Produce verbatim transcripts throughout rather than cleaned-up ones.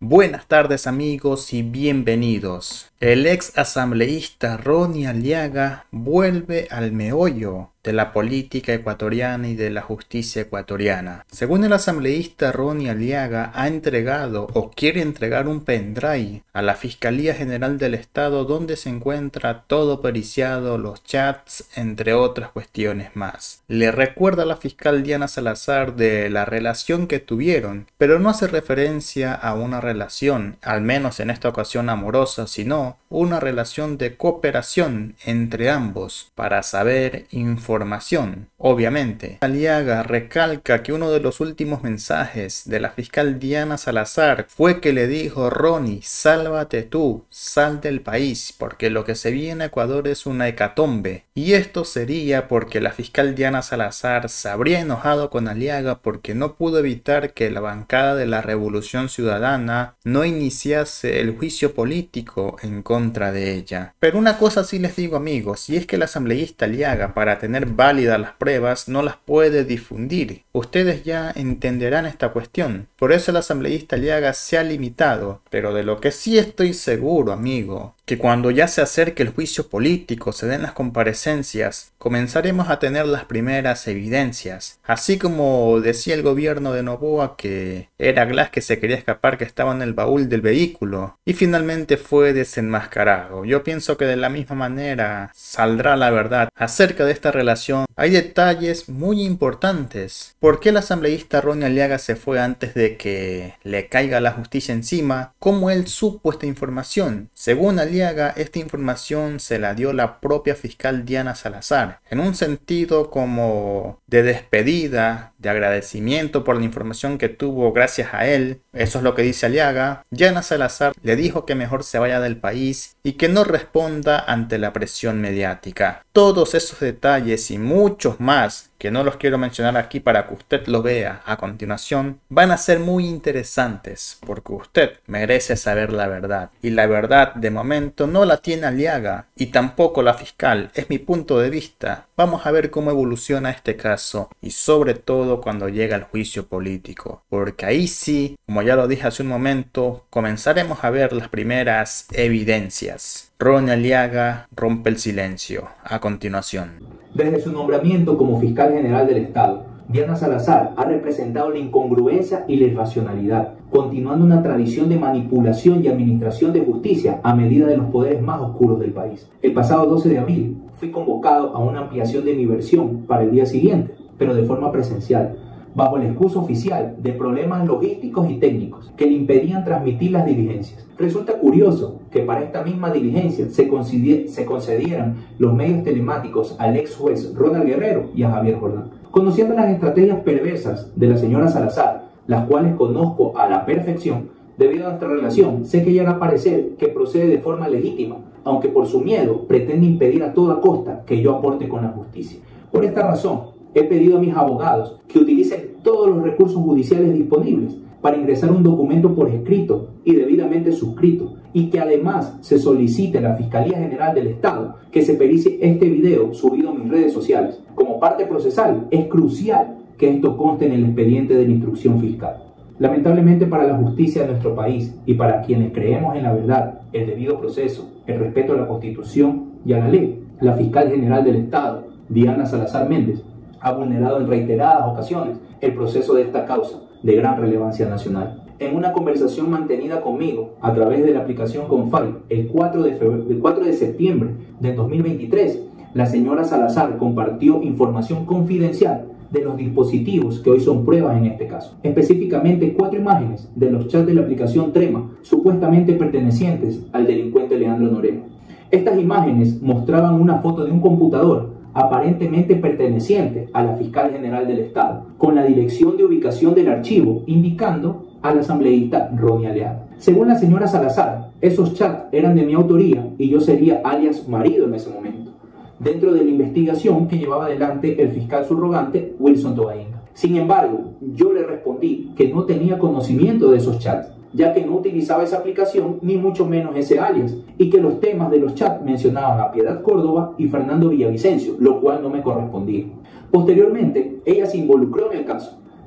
Buenas tardes amigos y bienvenidos. El ex asambleísta Ronnie Aliaga vuelve al meollo de la política ecuatoriana y de la justicia ecuatoriana. Según el asambleísta Ronnie Aliaga, ha entregado o quiere entregar un pendrive a la Fiscalía General del Estado donde se encuentra todo periciado, los chats, entre otras cuestiones más. Le recuerda a la fiscal Diana Salazar de la relación que tuvieron, pero no hace referencia a una relación, al menos en esta ocasión amorosa, sino una relación de cooperación entre ambos para saber información. Obviamente, Aliaga recalca que uno de los últimos mensajes de la fiscal Diana Salazar fue que le dijo: Ronnie, sálvate tú, sal del país, porque lo que se viene en Ecuador es una hecatombe. Y esto sería porque la fiscal Diana Salazar se habría enojado con Aliaga porque no pudo evitar que la bancada de la Revolución Ciudadana no iniciase el juicio político en contra de ella. Pero una cosa sí les digo amigos, y es que el asambleísta Aliaga, para tener válidas las pruebas, no las puede difundir. Ustedes ya entenderán esta cuestión. Por eso el asambleísta Aliaga se ha limitado, pero de lo que sí estoy seguro amigo, que cuando ya se acerque el juicio político, se den las comparecencias, comenzaremos a tener las primeras evidencias. Así como decía el gobierno de Noboa que era Glass que se quería escapar, que estaba en el baúl del vehículo, y finalmente fue desenmascarado. Yo pienso que de la misma manera saldrá la verdad acerca de esta relación. Hay detalles muy importantes. ¿Por qué el asambleísta Ronnie Aliaga se fue antes de que le caiga la justicia encima? ¿Cómo él supo esta información? Según Aliaga, esta información se la dio la propia fiscal Diana Salazar, en un sentido como de despedida, de agradecimiento por la información que tuvo gracias a él. Eso es lo que dice Aliaga. Diana Salazar le dijo que mejor se vaya del país y que no responda ante la presión mediática. Todos esos detalles y muchos más, que no los quiero mencionar aquí para que usted lo vea a continuación, van a ser muy interesantes porque usted merece saber la verdad. Y la verdad de momento no la tiene Aliaga y tampoco la fiscal, es mi punto de vista. Vamos a ver cómo evoluciona este caso y sobre todo cuando llega el juicio político, porque ahí sí, como ya lo dije hace un momento, comenzaremos a ver las primeras evidencias. Ronnie Aliaga rompe el silencio. A continuación. Desde su nombramiento como fiscal general del Estado, Diana Salazar ha representado la incongruencia y la irracionalidad, continuando una tradición de manipulación y administración de justicia a medida de los poderes más oscuros del país. El pasado doce de abril fui convocado a una ampliación de mi versión para el día siguiente, pero de forma presencial, bajo la excusa oficial de problemas logísticos y técnicos que le impedían transmitir las diligencias. Resulta curioso que para esta misma diligencia se, se concedieran los medios telemáticos al ex juez Ronald Guerrero y a Javier Jordán. Conociendo las estrategias perversas de la señora Salazar, las cuales conozco a la perfección, debido a nuestra relación, sé que ella hará parecer que procede de forma legítima, aunque por su miedo pretende impedir a toda costa que yo aporte con la justicia. Por esta razón, he pedido a mis abogados que utilicen todos los recursos judiciales disponibles para ingresar un documento por escrito y debidamente suscrito, y que además se solicite a la Fiscalía General del Estado que se pericie este video subido a mis redes sociales. Como parte procesal, es crucial que esto conste en el expediente de la instrucción fiscal. Lamentablemente para la justicia de nuestro país y para quienes creemos en la verdad, el debido proceso, el respeto a la Constitución y a la ley, la Fiscal General del Estado, Diana Salazar Méndez, ha vulnerado en reiteradas ocasiones el proceso de esta causa de gran relevancia nacional. En una conversación mantenida conmigo a través de la aplicación Confide el cuatro de septiembre de dos mil veintitrés, la señora Salazar compartió información confidencial de los dispositivos que hoy son pruebas en este caso. Específicamente cuatro imágenes de los chats de la aplicación Trema, supuestamente pertenecientes al delincuente Leandro Noreno. Estas imágenes mostraban una foto de un computador aparentemente perteneciente a la Fiscal General del Estado, con la dirección de ubicación del archivo indicando al asambleísta Ronnie Aliaga. Según la señora Salazar, esos chats eran de mi autoría y yo sería alias marido en ese momento, dentro de la investigación que llevaba adelante el fiscal subrogante Wilson Tobainga. Sin embargo, yo le respondí que no tenía conocimiento de esos chats, ya que no utilizaba esa aplicación ni mucho menos ese alias, y que los temas de los chats mencionaban a Piedad Córdoba y Fernando Villavicencio, lo cual no me correspondía. Posteriormente, ella se involucró en el caso,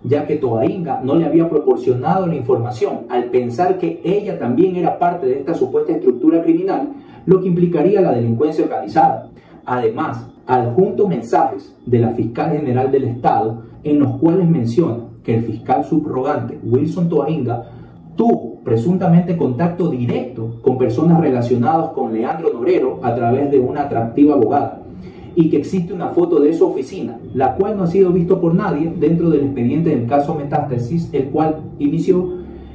ya que Toainga no le había proporcionado la información al pensar que ella también era parte de esta supuesta estructura criminal, lo que implicaría la delincuencia organizada. Además, adjunto mensajes de la fiscal general del Estado en los cuales menciona que el fiscal subrogante Wilson Toainga tuvo presuntamente contacto directo con personas relacionadas con Leandro Norero a través de una atractiva abogada, y que existe una foto de su oficina, la cual no ha sido visto por nadie dentro del expediente del caso Metástasis, el cual inició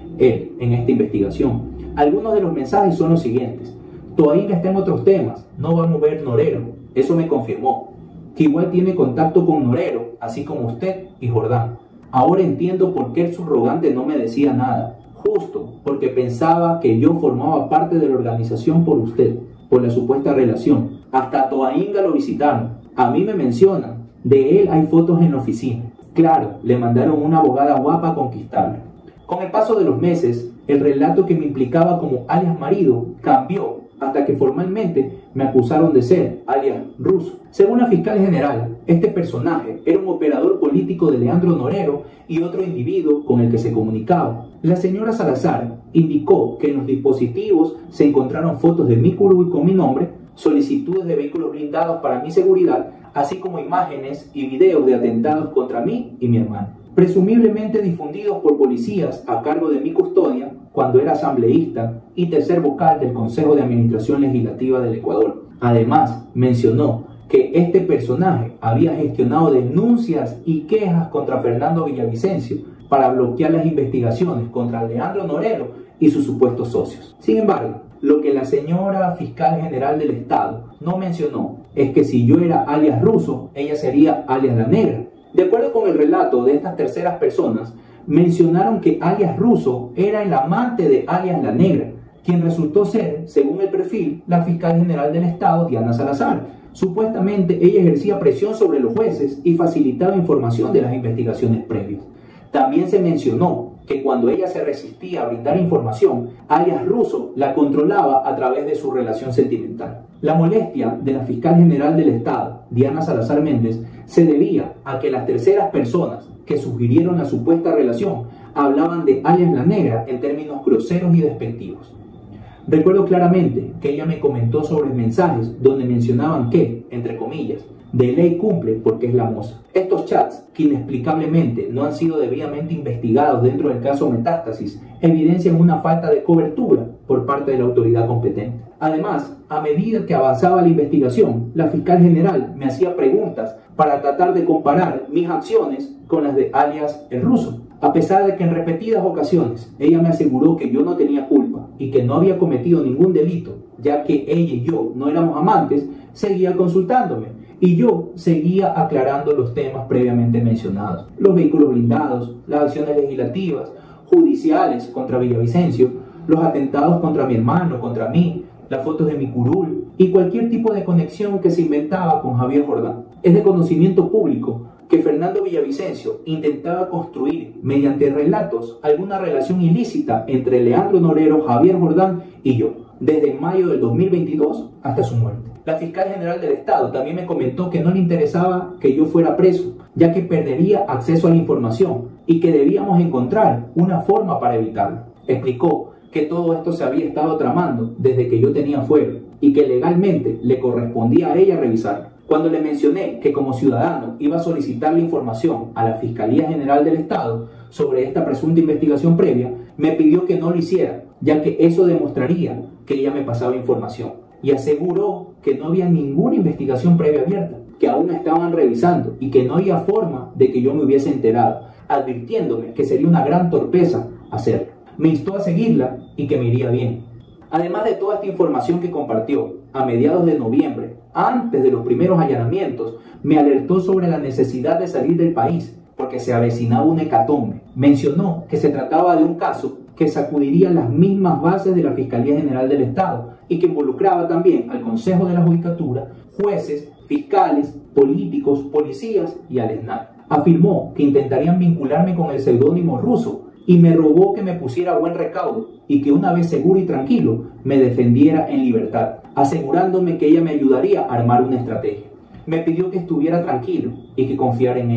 él en esta investigación. Algunos de los mensajes son los siguientes: Toainga está en otros temas, no va a mover Norero, eso me confirmó. Que igual tiene contacto con Norero, así como usted y Jordán. Ahora entiendo por qué el subrogante no me decía nada, justo porque pensaba que yo formaba parte de la organización por usted, por la supuesta relación. Hasta a Toainga lo visitaron. A mí me mencionan. De él hay fotos en la oficina. Claro, le mandaron una abogada guapa a conquistarlo. Con el paso de los meses, el relato que me implicaba como alias marido cambió hasta que formalmente me acusaron de ser alias ruso. Según la fiscal general, este personaje era un operador político de Leandro Norero y otro individuo con el que se comunicaba. La señora Salazar indicó que en los dispositivos se encontraron fotos de mi curul con mi nombre, solicitudes de vehículos blindados para mi seguridad, así como imágenes y videos de atentados contra mí y mi hermano, presumiblemente difundidos por policías a cargo de mi custodia cuando era asambleísta y tercer vocal del Consejo de Administración Legislativa del Ecuador. Además, mencionó que este personaje había gestionado denuncias y quejas contra Fernando Villavicencio para bloquear las investigaciones contra Leandro Norero y sus supuestos socios. Sin embargo, lo que la señora fiscal general del Estado no mencionó es que si yo era alias ruso, ella sería alias la negra. De acuerdo con el relato de estas terceras personas, mencionaron que alias ruso era el amante de alias la negra, quien resultó ser, según el perfil, la fiscal general del Estado, Diana Salazar. Supuestamente ella ejercía presión sobre los jueces y facilitaba información de las investigaciones previas. También se mencionó que cuando ella se resistía a brindar información, alias ruso la controlaba a través de su relación sentimental. La molestia de la fiscal general del Estado, Diana Salazar Méndez, se debía a que las terceras personas que sugirieron la supuesta relación hablaban de alias la negra en términos groseros y despectivos. Recuerdo claramente que ella me comentó sobre mensajes donde mencionaban que, entre comillas, de ley cumple porque es la moza. Estos chats, que inexplicablemente no han sido debidamente investigados dentro del caso Metástasis, evidencian una falta de cobertura por parte de la autoridad competente. Además, a medida que avanzaba la investigación, la fiscal general me hacía preguntas para tratar de comparar mis acciones con las de alias el ruso. A pesar de que en repetidas ocasiones ella me aseguró que yo no tenía culpa y que no había cometido ningún delito, ya que ella y yo no éramos amantes, seguía consultándome. Y yo seguía aclarando los temas previamente mencionados: los vehículos blindados, las acciones legislativas, judiciales contra Villavicencio, los atentados contra mi hermano, contra mí, las fotos de mi curul y cualquier tipo de conexión que se inventaba con Javier Jordán. Es de conocimiento público que Fernando Villavicencio intentaba construir mediante relatos alguna relación ilícita entre Leandro Norero, Javier Jordán y yo, desde mayo del dos mil veintidós hasta su muerte. La fiscal general del Estado también me comentó que no le interesaba que yo fuera preso, ya que perdería acceso a la información y que debíamos encontrar una forma para evitarlo. Explicó que todo esto se había estado tramando desde que yo tenía fuero y que legalmente le correspondía a ella revisarlo. Cuando le mencioné que como ciudadano iba a solicitar la información a la Fiscalía General del Estado sobre esta presunta investigación previa, me pidió que no lo hiciera, ya que eso demostraría que ella me pasaba información. Y aseguró que no había ninguna investigación previa abierta, que aún estaban revisando y que no había forma de que yo me hubiese enterado, advirtiéndome que sería una gran torpeza hacerlo. Me instó a seguirla y que me iría bien. Además de toda esta información que compartió, a mediados de noviembre, antes de los primeros allanamientos, me alertó sobre la necesidad de salir del país porque se avecinaba una hecatombe. Mencionó que se trataba de un caso que sacudiría las mismas bases de la Fiscalía General del Estado y que involucraba también al Consejo de la Judicatura, jueces, fiscales, políticos, policías y al ESNAI. Afirmó que intentarían vincularme con el seudónimo ruso y me rogó que me pusiera buen recaudo y que una vez seguro y tranquilo me defendiera en libertad, asegurándome que ella me ayudaría a armar una estrategia. Me pidió que estuviera tranquilo y que confiara en ella.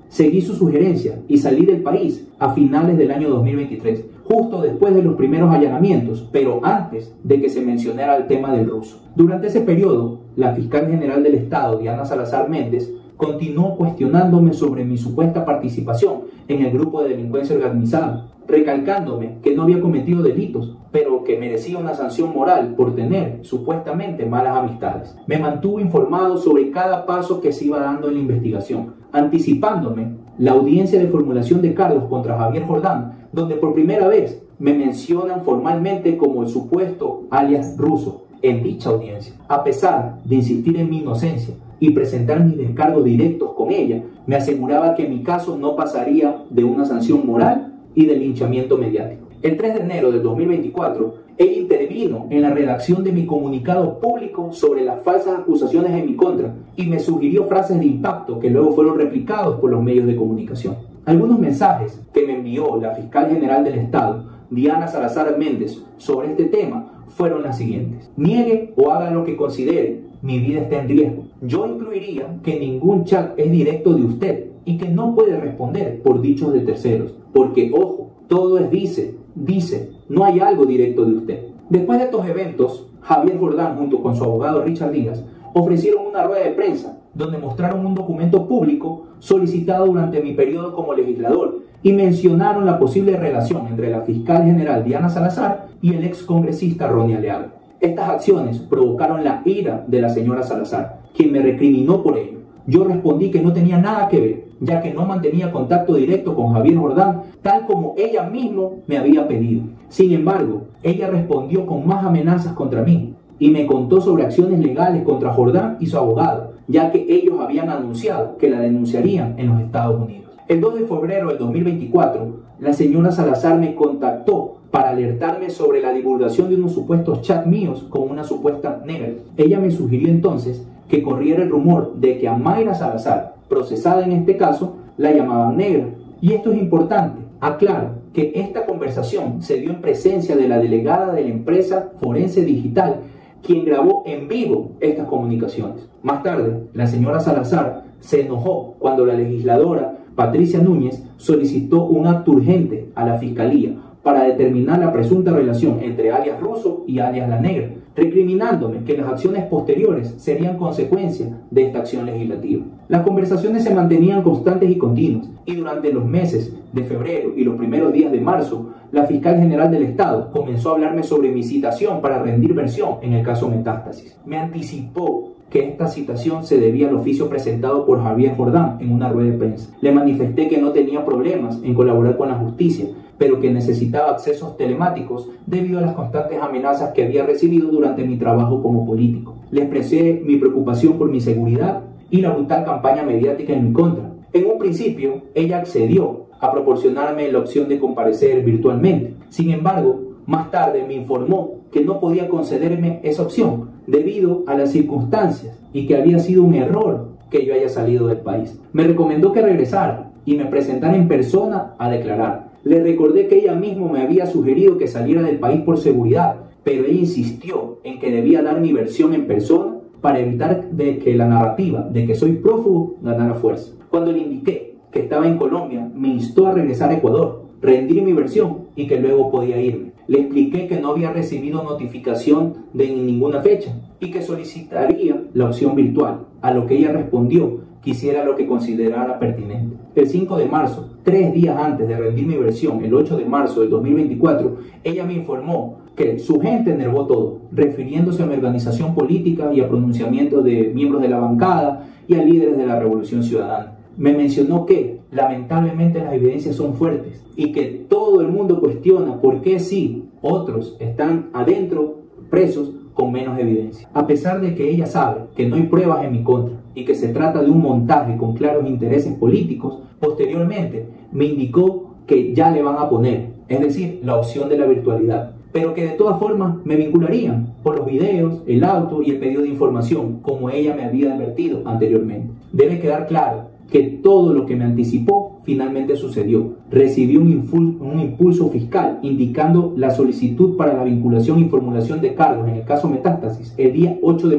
Seguí su sugerencia y salí del país a finales del año dos mil veintitrés, justo después de los primeros allanamientos, pero antes de que se mencionara el tema del ruso. Durante ese periodo, la fiscal general del Estado, Diana Salazar Méndez, continuó cuestionándome sobre mi supuesta participación en el grupo de delincuencia organizada, recalcándome que no había cometido delitos, pero que merecía una sanción moral por tener supuestamente malas amistades. Me mantuvo informado sobre cada paso que se iba dando en la investigación, anticipándome la audiencia de formulación de cargos contra Javier Jordán, donde por primera vez me mencionan formalmente como el supuesto alias ruso en dicha audiencia. A pesar de insistir en mi inocencia y presentar mis descargos directos con ella, me aseguraba que mi caso no pasaría de una sanción moral y de linchamiento mediático. El tres de enero del dos mil veinticuatro, ella intervino en la redacción de mi comunicado público sobre las falsas acusaciones en mi contra y me sugirió frases de impacto que luego fueron replicados por los medios de comunicación. Algunos mensajes que me envió la fiscal general del Estado, Diana Salazar Méndez, sobre este tema fueron las siguientes: niegue o haga lo que considere, mi vida está en riesgo. Yo incluiría que ningún chat es directo de usted y que no puede responder por dichos de terceros, porque, ojo, todo es dice, dice, no hay algo directo de usted. Después de estos eventos, Javier Jordán, junto con su abogado Richard Díaz, ofrecieron una rueda de prensa donde mostraron un documento público solicitado durante mi periodo como legislador y mencionaron la posible relación entre la fiscal general Diana Salazar y el ex congresista Ronnie Aliaga. Estas acciones provocaron la ira de la señora Salazar, quien me recriminó por ello. Yo respondí que no tenía nada que ver, ya que no mantenía contacto directo con Javier Jordán, tal como ella misma me había pedido. Sin embargo, ella respondió con más amenazas contra mí y me contó sobre acciones legales contra Jordán y su abogado, ya que ellos habían anunciado que la denunciarían en los Estados Unidos. El dos de febrero del dos mil veinticuatro, la señora Salazar me contactó para alertarme sobre la divulgación de unos supuestos chats míos con una supuesta negra. Ella me sugirió entonces que corriera el rumor de que a Mayra Salazar, procesada en este caso, la llamaban negra. Y esto es importante. Aclaro que esta conversación se dio en presencia de la delegada de la empresa Forense Digital, quien grabó en vivo estas comunicaciones. Más tarde, la señora Salazar se enojó cuando la legisladora Patricia Núñez solicitó un acto urgente a la Fiscalía para determinar la presunta relación entre alias Russo y alias La Negra, recriminándome que las acciones posteriores serían consecuencia de esta acción legislativa. Las conversaciones se mantenían constantes y continuas, y durante los meses de febrero y los primeros días de marzo, la fiscal general del Estado comenzó a hablarme sobre mi citación para rendir versión en el caso Metástasis. Me anticipó que esta citación se debía al oficio presentado por Javier Jordán en una rueda de prensa. Le manifesté que no tenía problemas en colaborar con la justicia, pero que necesitaba accesos telemáticos debido a las constantes amenazas que había recibido durante mi trabajo como político. Le expresé mi preocupación por mi seguridad y la brutal campaña mediática en mi contra. En un principio, ella accedió a proporcionarme la opción de comparecer virtualmente. Sin embargo, más tarde me informó que no podía concederme esa opción debido a las circunstancias y que había sido un error que yo haya salido del país. Me recomendó que regresara y me presentara en persona a declarar. Le recordé que ella misma me había sugerido que saliera del país por seguridad, pero ella insistió en que debía dar mi versión en persona para evitar de que la narrativa de que soy prófugo ganara fuerza. Cuando le indiqué que estaba en Colombia, me instó a regresar a Ecuador, rendir mi versión y que luego podía irme. Le expliqué que no había recibido notificación de ninguna fecha y que solicitaría la opción virtual, a lo que ella respondió que hiciera lo que considerara pertinente. El cinco de marzo, tres días antes de rendir mi versión, el ocho de marzo del dos mil veinticuatro, ella me informó que su gente negó todo, refiriéndose a mi organización política y a pronunciamientos de miembros de la bancada y a líderes de la Revolución Ciudadana. Me mencionó que, lamentablemente, las evidencias son fuertes y que todo el mundo cuestiona por qué sí, otros están adentro, presos, con menos evidencia. A pesar de que ella sabe que no hay pruebas en mi contra y que se trata de un montaje con claros intereses políticos, posteriormente me indicó que ya le van a poner, es decir, la opción de la virtualidad, pero que de todas formas me vincularían por los videos, el auto y el pedido de información, como ella me había advertido anteriormente. Debe quedar claro que todo lo que me anticipó finalmente sucedió. Recibí un, un impulso fiscal indicando la solicitud para la vinculación y formulación de cargos en el caso Metástasis el día ocho de marzo,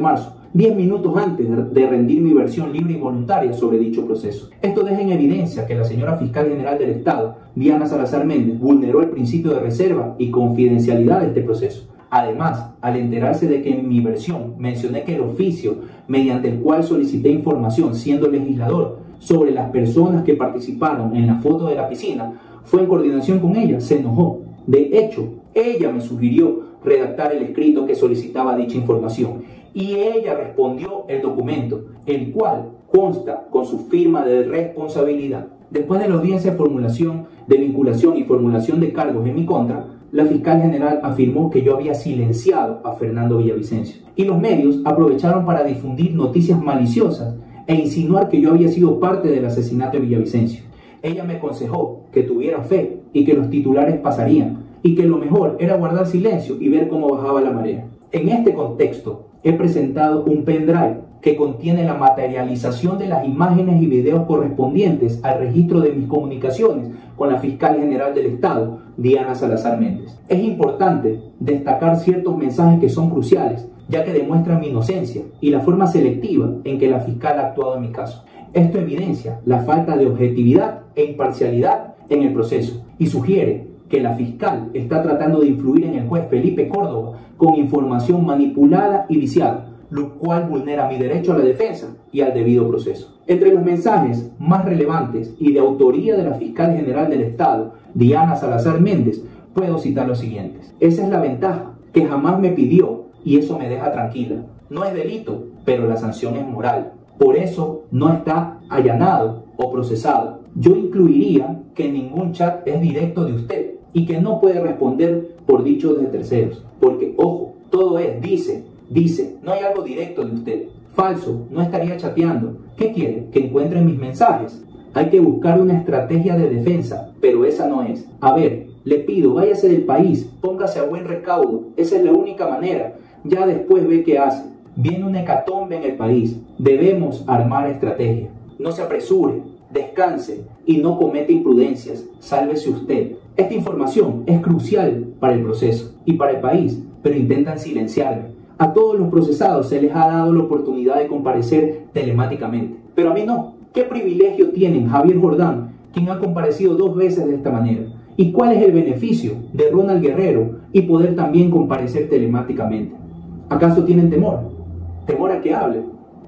diez minutos antes de rendir mi versión libre y voluntaria sobre dicho proceso. Esto deja en evidencia que la señora Fiscal General del Estado, Diana Salazar Méndez, vulneró el principio de reserva y confidencialidad de este proceso. Además, al enterarse de que en mi versión mencioné que el oficio mediante el cual solicité información siendo legislador sobre las personas que participaron en la foto de la piscina fue en coordinación con ella, se enojó. De hecho, ella me sugirió redactar el escrito que solicitaba dicha información y ella respondió el documento, el cual consta con su firma de responsabilidad. Después de la audiencia de formulación de vinculación y formulación de cargos en mi contra, la fiscal general afirmó que yo había silenciado a Fernando Villavicencio y los medios aprovecharon para difundir noticias maliciosas e insinuar que yo había sido parte del asesinato de Villavicencio. Ella me aconsejó que tuviera fe y que los titulares pasarían y que lo mejor era guardar silencio y ver cómo bajaba la marea. En este contexto, he presentado un pendrive que contiene la materialización de las imágenes y videos correspondientes al registro de mis comunicaciones con la Fiscal General del Estado, Diana Salazar Méndez. Es importante destacar ciertos mensajes que son cruciales, ya que demuestran mi inocencia y la forma selectiva en que la fiscal ha actuado en mi caso. Esto evidencia la falta de objetividad e imparcialidad en el proceso y sugiere que la fiscal está tratando de influir en el juez Felipe Córdoba con información manipulada y viciada, lo cual vulnera mi derecho a la defensa y al debido proceso. Entre los mensajes más relevantes y de autoría de la Fiscal General del Estado, Diana Salazar Méndez, puedo citar los siguientes. Esa es la ventaja, que jamás me pidió y eso me deja tranquila. No es delito, pero la sanción es moral. Por eso no está allanado o procesado. Yo incluiría que ningún chat es directo de usted y que no puede responder por dichos de terceros. Porque, ojo, todo es dice, dice, no hay algo directo de usted. Falso, no estaría chateando. ¿Qué quiere? ¿Que encuentren mis mensajes? Hay que buscar una estrategia de defensa, pero esa no es. A ver, le pido, váyase del país, póngase a buen recaudo. Esa es la única manera. Ya después ve qué hace. Viene una hecatombe en el país. Debemos armar estrategia. No se apresure, descanse y no cometa imprudencias. Sálvese usted. Esta información es crucial para el proceso y para el país, pero intentan silenciarme. A todos los procesados se les ha dado la oportunidad de comparecer telemáticamente, pero a mí no. ¿Qué privilegio tienen Javier Jordán, quien ha comparecido dos veces de esta manera? ¿Y cuál es el beneficio de Ronald Guerrero y poder también comparecer telemáticamente? ¿Acaso tienen temor? ¿Temor a que hable?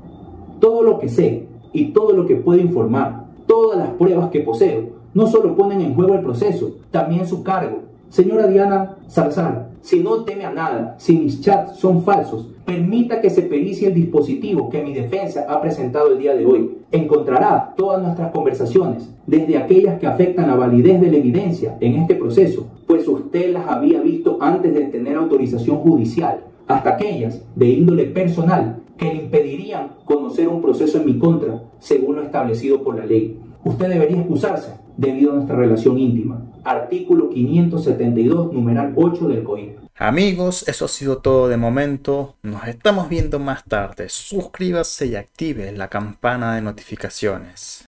Todo lo que sé y todo lo que puedo informar, todas las pruebas que poseo, no solo ponen en juego el proceso, también su cargo. Señora Diana Salazar, si no teme a nada, si mis chats son falsos, permita que se pericie el dispositivo que mi defensa ha presentado el día de hoy. Encontrará todas nuestras conversaciones, desde aquellas que afectan la validez de la evidencia en este proceso, pues usted las había visto antes de tener autorización judicial, hasta aquellas de índole personal que le impedirían conocer un proceso en mi contra, según lo establecido por la ley. Usted debería excusarse debido a nuestra relación íntima. Artículo quinientos setenta y dos, numeral ocho del C O I P. Amigos, eso ha sido todo de momento. Nos estamos viendo más tarde. Suscríbase y active la campana de notificaciones.